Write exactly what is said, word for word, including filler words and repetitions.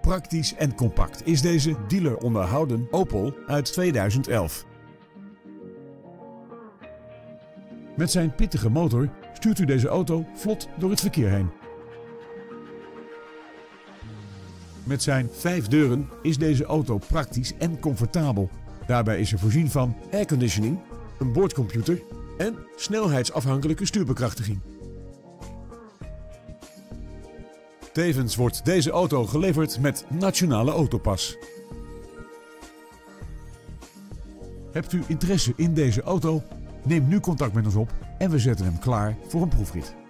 Praktisch en compact is deze dealer onderhouden Opel uit tweeduizend elf. Met zijn pittige motor stuurt u deze auto vlot door het verkeer heen. Met zijn vijf deuren is deze auto praktisch en comfortabel. Daarbij is er voorzien van airconditioning, een boordcomputer en snelheidsafhankelijke stuurbekrachtiging. Tevens wordt deze auto geleverd met Nationale Autopas. Hebt u interesse in deze auto? Neem nu contact met ons op en we zetten hem klaar voor een proefrit.